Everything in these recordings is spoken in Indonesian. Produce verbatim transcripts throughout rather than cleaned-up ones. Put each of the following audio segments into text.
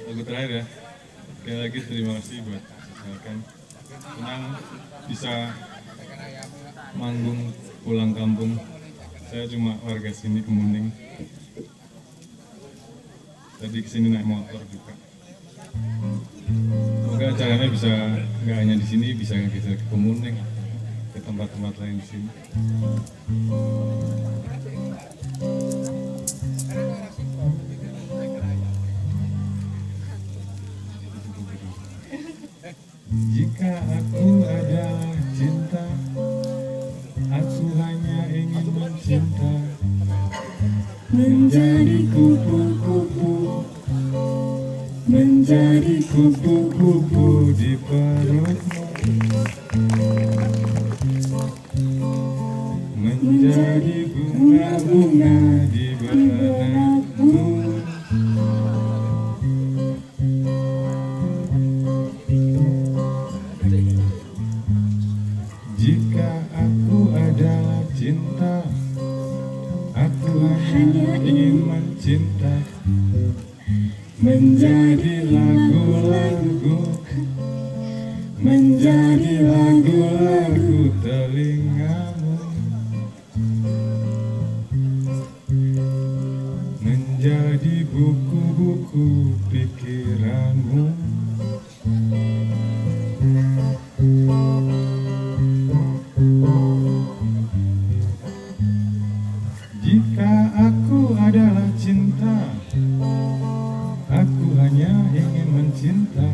lagu terakhir ya. Sekali lagi terima kasih buat misalkan senang bisa manggung pulang kampung. Saya cuma warga sini Kemuning. Tadi kesini naik motor juga. Semoga acaranya bisa nggak hanya di sini, bisa kita ke Kemuning, ke tempat-tempat lain di sini. Jika aku ada cinta, aku hanya ingin mencinta, menjadi kupu-kupu, menjadi kupu-kupu di perutmu, menjadi bunga-bunga di benakmu. Jika aku adalah cinta, aku hanya ingin mencinta, menjadi lagu-lagu, menjadi lagu-lagu telingamu, menjadi buku-buku pikiranmu. Jika aku adalah cinta, aku hanya ingin mencinta,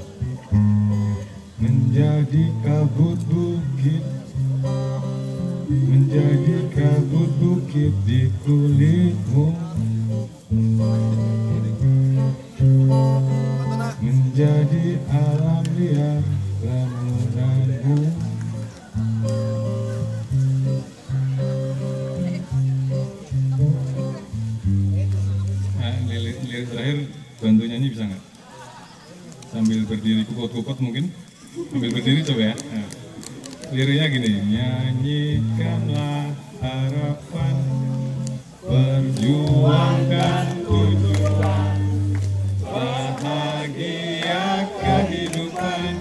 menjadi kabut bukit, menjadi kabut bukit di kulitmu, menjadi alam liar lamunanmu. Lirik terakhir bantu nyanyi bisa nggak? Sambil berdiri kupot-kupot mungkin? Sambil berdiri coba ya. Nah, liriknya gini, nyanyikanlah harapan, perjuangkan tujuan, bahagia kehidupan,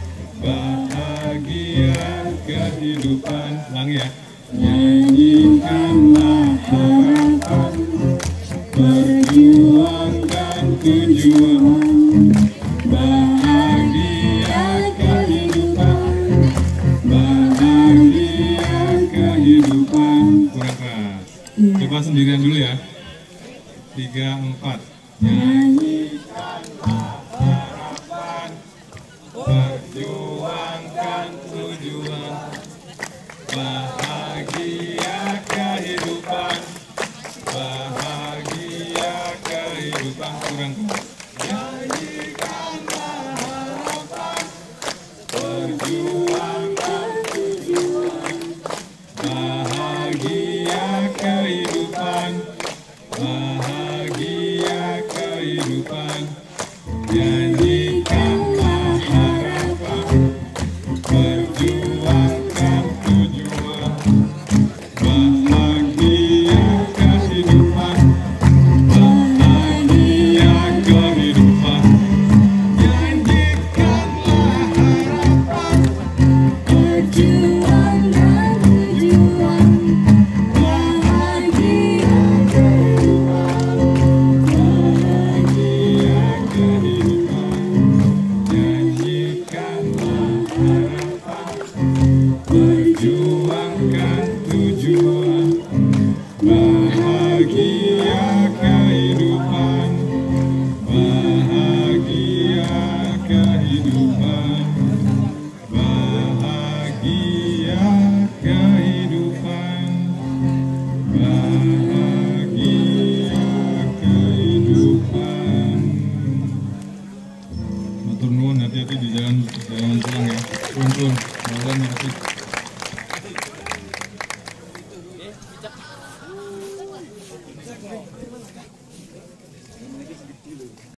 bahagia kehidupan. Ulangi ya. Nyanyikanlah harapan, perjuangkan tujuan, bahagia kehidupan, bahagia kehidupan. Kurang keras. Coba sendirian dulu ya. Tiga, empat. Nyanyikanlah harapan, perjuangkan tujuan, bahagia kehidupan, bahagia kehidupan. Kurang keras. Nyanyikanlah harapan, perjuangkan tujuan, bahagia kehidupan, bahagia kehidupan. Nyanyikanlah harapan, perjuangkan tujuan, bahagia kehidupan, bahagia kehidupan. Nyanyikanlah harapan, perjuangkan tujuan, bahagia kehidupan, bahagia kehidupan. Nyanyikanlah harapan, perjuangkan tujuan, bahagia kehidupan, bahagia kehidupan, bahagia kehidupan, bahagia kehidupan. Matur nuwun, hati-hati di jalan jalan pulang ya. Turun-turun. Malam, makasih.